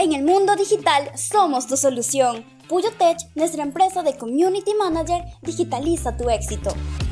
En el mundo digital somos tu solución. Puyo Tech, nuestra empresa de Community Manager, digitaliza tu éxito.